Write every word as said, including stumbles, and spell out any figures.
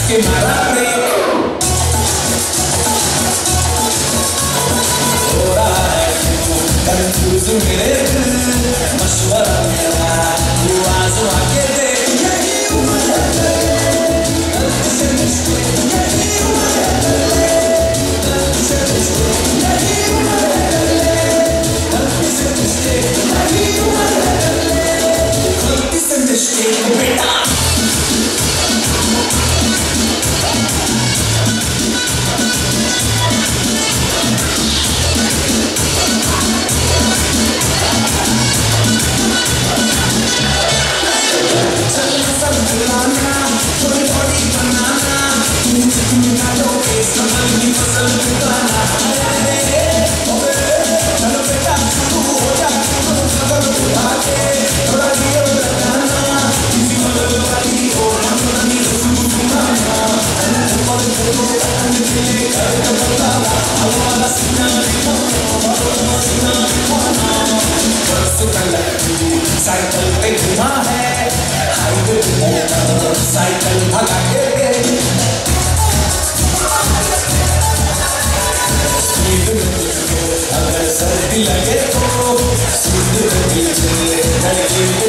के मारा ब्रेक हो रहा है कंफ्यूज मेरे दिल मशवरा मेरा तू आजू आके देख यही उम्र है गलती से मिस्टेक यही उम्र है गलती से मिस्टेक यही उम्र है गलती से मिस्टेक यही उम्र है गलती से मिस्टेक बेटा साइकिल पे घुमा है हाईवे पे साइकिल भगा के अगर सर्दी लगे तो सूरज के नीचे